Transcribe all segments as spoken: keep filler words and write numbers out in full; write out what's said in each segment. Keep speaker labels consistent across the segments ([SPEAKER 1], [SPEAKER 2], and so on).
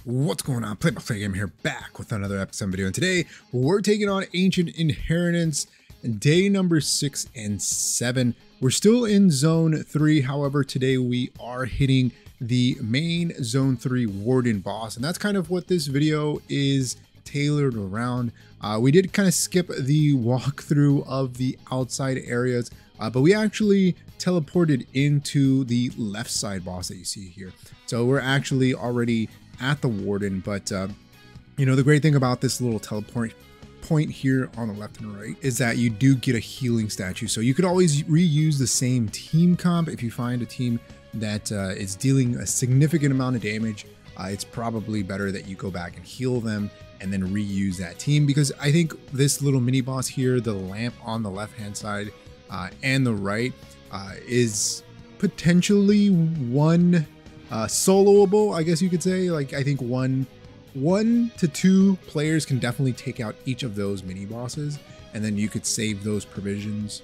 [SPEAKER 1] What's going on? Play by Play Game here, back with another episode video, and today we're taking on Ancient Inheritance, day number six and seven. We're still in zone three, however, today we are hitting the main zone three Warden boss, and that's kind of what this video is tailored around. Uh, we did kind of skip the walkthrough of the outside areas, uh, but we actually teleported into the left side boss that you see here. So we're actually already at the Warden, but uh, you know, the great thing about this little teleport point here on the left and right is that you do get a healing statue. So you could always reuse the same team comp. If you find a team that uh, is dealing a significant amount of damage, uh, it's probably better that you go back and heal them and then reuse that team, because I think this little mini boss here, the lamp on the left hand side uh, and the right, uh, is potentially one uh, soloable, I guess you could say. Like, I think one one to two players can definitely take out each of those mini bosses, and then you could save those provisions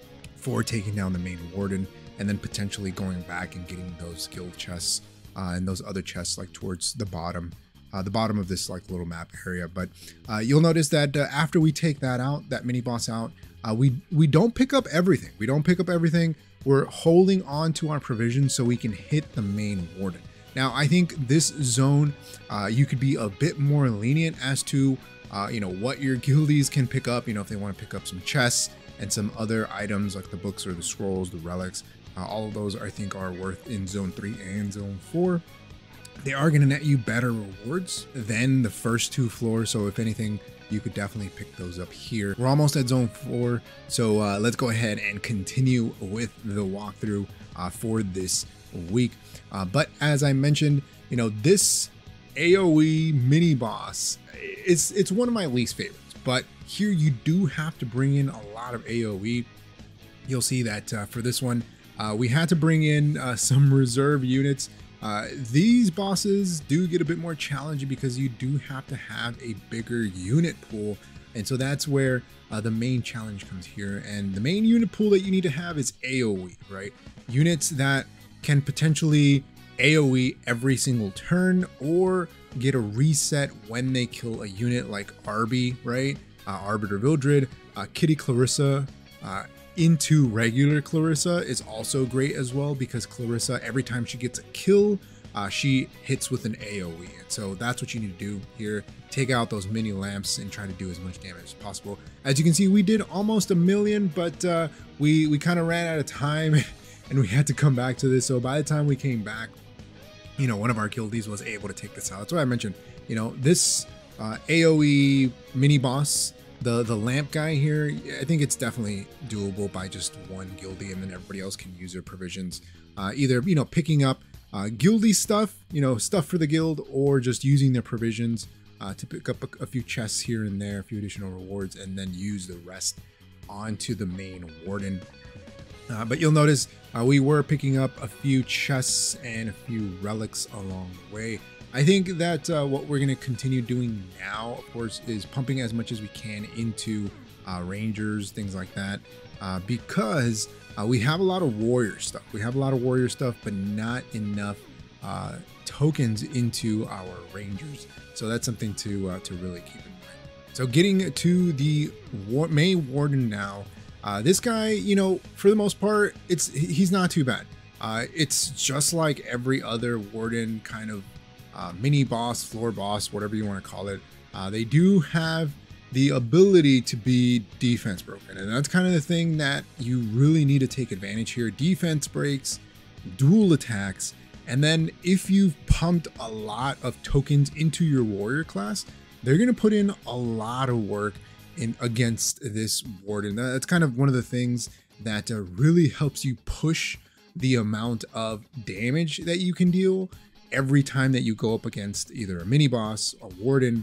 [SPEAKER 1] for taking down the main Warden, and then potentially going back and getting those guild chests uh, and those other chests like towards the bottom uh, the bottom of this like little map area. But uh, you'll notice that uh, after we take that out, that mini boss out, uh, we we don't pick up everything. We don't pick up everything. We're holding on to our provisions so we can hit the main Warden. Now, I think this zone, uh, you could be a bit more lenient as to, uh, you know, what your guildies can pick up. You know, if they want to pick up some chests and some other items like the books or the scrolls, the relics, uh, all of those I think are worth in zone three and zone four. They are going to net you better rewards than the first two floors. So if anything, you could definitely pick those up here. We're almost at zone four. So uh, let's go ahead and continue with the walkthrough uh, for this week. Uh, but as I mentioned, you know, this A O E mini boss, it's, it's one of my least favorites, but here you do have to bring in a lot of A O E. You'll see that uh, for this one, uh, we had to bring in uh, some reserve units. Uh, these bosses do get a bit more challenging because you do have to have a bigger unit pool. And so that's where uh, the main challenge comes here. And the main unit pool that you need to have is A O E, right? Units that can potentially A O E every single turn or get a reset when they kill a unit, like Arby, right? Uh, Arbiter Vildred, uh, Kitty Clarissa, uh, into regular Clarissa is also great as well, because Clarissa, every time she gets a kill, uh, she hits with an A O E. And so that's what you need to do here. Take out those mini lamps and try to do as much damage as possible. As you can see, we did almost a million, but uh, we, we kind of ran out of time and we had to come back to this. So by the time we came back, you know, one of our guildies was able to take this out. That's why I mentioned, you know, this uh, A O E mini boss, the the lamp guy here, I think it's definitely doable by just one guildie, and then everybody else can use their provisions, uh, either, you know, picking up uh, guildie stuff, you know, stuff for the guild, or just using their provisions uh, to pick up a, a few chests here and there, a few additional rewards, and then use the rest onto the main Warden. Uh, but you'll notice uh, we were picking up a few chests and a few relics along the way. I think that uh, what we're going to continue doing now, of course, is pumping as much as we can into uh, Rangers, things like that, uh, because uh, we have a lot of warrior stuff. We have a lot of warrior stuff, but not enough uh, tokens into our Rangers. So that's something to uh, to really keep in mind. So getting to the war main Warden now. Uh, this guy, you know, for the most part, it's he's not too bad. Uh, it's just like every other Warden kind of uh, mini boss, floor boss, whatever you want to call it. Uh, they do have the ability to be defense broken, and that's kind of the thing that you really need to take advantage here. Defense breaks, dual attacks, and then if you've pumped a lot of tokens into your warrior class, they're going to put in a lot of work in against this Warden. That's kind of one of the things that uh, really helps you push the amount of damage that you can deal every time that you go up against either a mini boss, a Warden,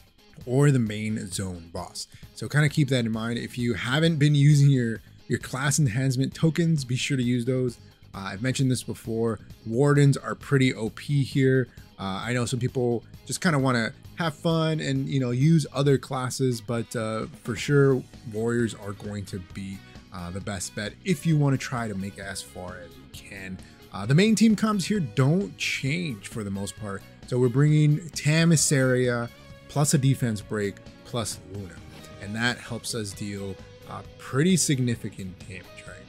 [SPEAKER 1] or the main zone boss. So kind of keep that in mind. If you haven't been using your your class enhancement tokens, be sure to use those. uh, I've mentioned this before, Wardens are pretty O P here. uh, I know some people just kind of want to have fun and, you know, use other classes, but uh, for sure warriors are going to be uh, the best bet if you want to try to make it as far as you can. Uh, the main team comps here don't change for the most part. So we're bringing Themyscira plus a defense break plus Luna, and that helps us deal uh, pretty significant damage, right?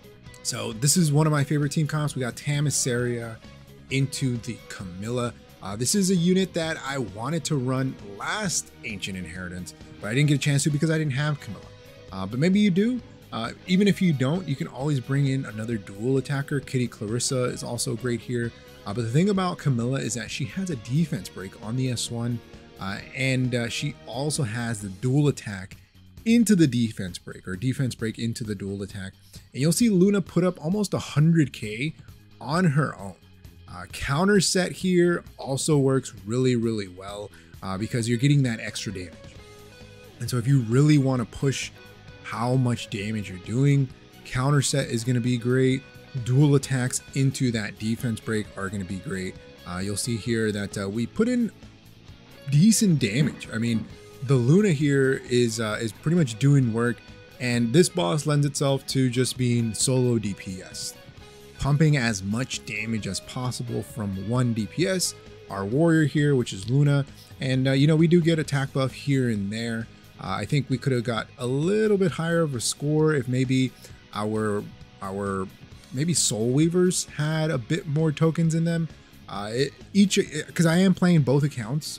[SPEAKER 1] So this is one of my favorite team comps. We got Themyscira into the Camilla. Uh, this is a unit that I wanted to run last Ancient Inheritance, but I didn't get a chance to because I didn't have Camilla. Uh, but maybe you do. Uh, even if you don't, you can always bring in another dual attacker. Kitty Clarissa is also great here. Uh, but the thing about Camilla is that she has a defense break on the S one, uh, and uh, she also has the dual attack into the defense break, or defense break into the dual attack. And you'll see Luna put up almost one hundred K on her own. Uh, counter set here also works really, really well uh, because you're getting that extra damage. And so if you really want to push how much damage you're doing, counter set is going to be great. Dual attacks into that defense break are going to be great. Uh, you'll see here that uh, we put in decent damage. I mean, the Luna here is uh, is pretty much doing work, and this boss lends itself to just being solo D P S. Pumping as much damage as possible from one D P S, our warrior here, which is Luna, and uh, you know, we do get attack buff here and there. Uh, I think we could have got a little bit higher of a score if maybe our our maybe Soul Weavers had a bit more tokens in them. Uh, it, each because I am playing both accounts,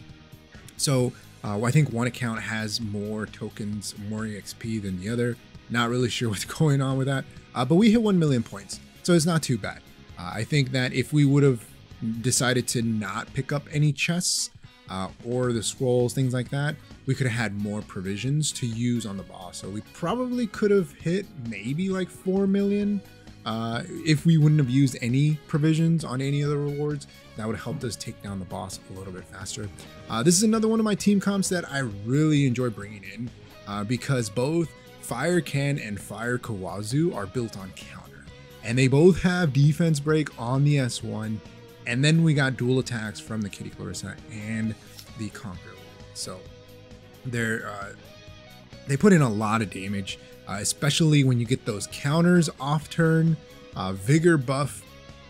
[SPEAKER 1] so uh, I think one account has more tokens, more E X P than the other. Not really sure what's going on with that, uh, but we hit one million points. So it's not too bad. Uh, I think that if we would have decided to not pick up any chests uh, or the scrolls, things like that, we could have had more provisions to use on the boss. So we probably could have hit maybe like four million uh, if we wouldn't have used any provisions on any of the rewards. That would have helped us take down the boss a little bit faster. Uh, this is another one of my team comps that I really enjoy bringing in uh, because both Fire Ken and Fire Kawazu are built on counter. And they both have defense break on the S one. And then we got dual attacks from the Kitty Clarissa and the Conqueror. So they're, uh, they put in a lot of damage, uh, especially when you get those counters off turn. Uh, Vigor buff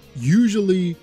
[SPEAKER 1] usually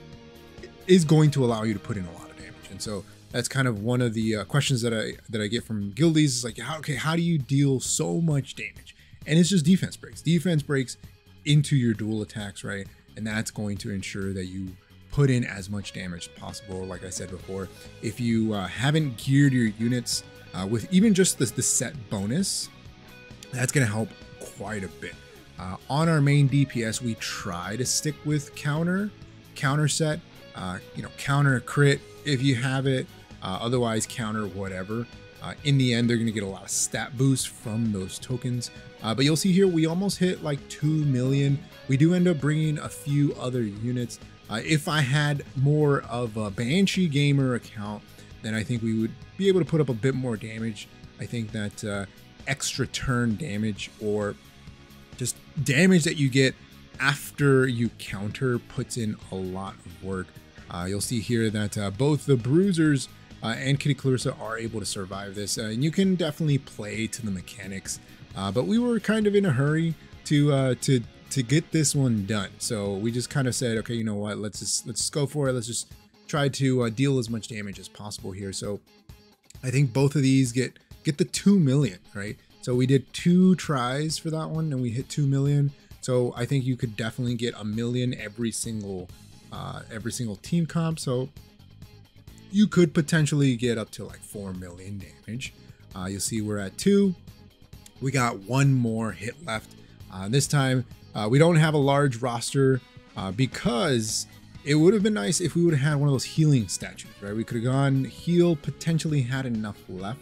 [SPEAKER 1] is going to allow you to put in a lot of damage. And so that's kind of one of the uh, questions that I that I get from guildies. Is like, how, okay, how do you deal so much damage? And it's just defense breaks. Defense breaks into your dual attacks, right? And that's going to ensure that you put in as much damage as possible. Like I said before, if you uh, haven't geared your units uh, with even just the, the set bonus, that's going to help quite a bit. Uh, on our main D P S, we try to stick with counter, counter set, uh, you know, counter crit if you have it, uh, otherwise counter whatever. Uh, in the end, they're going to get a lot of stat boosts from those tokens. Uh, but you'll see here, we almost hit like two million. We do end up bringing a few other units. Uh, if I had more of a Banshee Gamer account, then I think we would be able to put up a bit more damage. I think that uh, extra turn damage, or just damage that you get after you counter, puts in a lot of work. Uh, you'll see here that uh, both the Bruisers Uh, and Kitty Clarissa are able to survive this, uh, and you can definitely play to the mechanics. Uh, but we were kind of in a hurry to uh, to to get this one done, so we just kind of said, okay, you know what? Let's just let's just go for it. Let's just try to uh, deal as much damage as possible here. So I think both of these get get the two million, right? So we did two tries for that one, and we hit two million. So I think you could definitely get a million every single uh, every single team comp. So you could potentially get up to like four million damage. Uh, you'll see we're at two. We got one more hit left. Uh, this time, uh, we don't have a large roster uh, because it would have been nice if we would have had one of those healing statues, right? We could have gone heal, potentially had enough left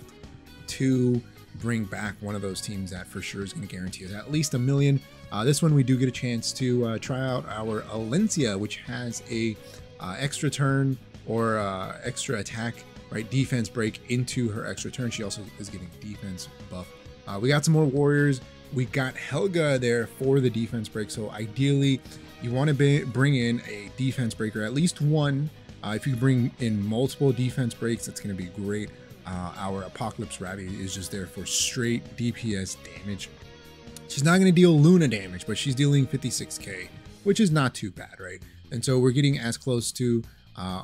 [SPEAKER 1] to bring back one of those teams that for sure is going to guarantee us at least a million. Uh, this one, we do get a chance to uh, try out our Alencia, which has a uh, extra turn or uh, extra attack, right? Defense break into her extra turn. She also is getting defense buff. Uh, we got some more warriors. We got Helga there for the defense break. So ideally, you want to bring in a defense breaker, at least one. Uh, if you bring in multiple defense breaks, that's going to be great. Uh, our Apocalypse Rabbit is just there for straight D P S damage. She's not going to deal Luna damage, but she's dealing fifty-six K, which is not too bad, right? And so we're getting as close to uh,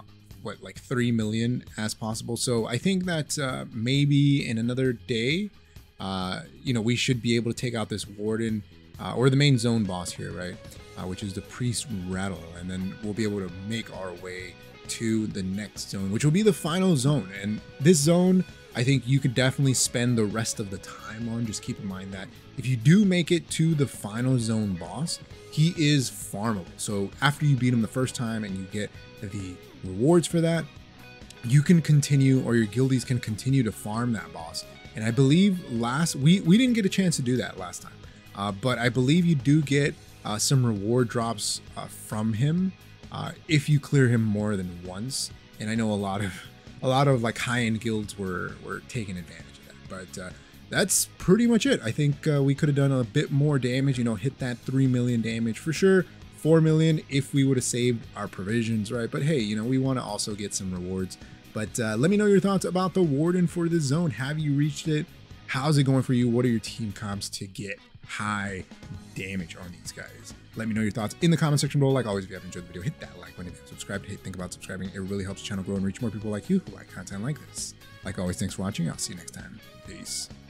[SPEAKER 1] what, like three million as possible. So I think that uh, maybe in another day, uh, you know, we should be able to take out this warden uh, or the main zone boss here, right? Uh, which is the priest rattle, and then we'll be able to make our way to the next zone, which will be the final zone. And this zone, I think you could definitely spend the rest of the time on. Just keep in mind that if you do make it to the final zone boss, he is farmable. So after you beat him the first time and you get the rewards for that, you can continue, or your guildies can continue to farm that boss. And I believe last, we, we didn't get a chance to do that last time, uh, but I believe you do get uh, some reward drops uh, from him uh, if you clear him more than once. And I know a lot of a lot of like high-end guilds were were taking advantage of that, but uh, that's pretty much it. I think uh, we could have done a bit more damage, you know, hit that three million damage for sure, four million if we would have saved our provisions, right? But hey, you know, we want to also get some rewards. But uh, let me know your thoughts about the warden for this zone. Have you reached it? How's it going for you? What are your team comps to get high damage on these guys? Let me know your thoughts in the comment section below. Like always, if you have enjoyed the video, hit that like button. If you haven't subscribed, hey, think about subscribing. It really helps the channel grow and reach more people like you who like content like this. Like always, thanks for watching. I'll see you next time. Peace.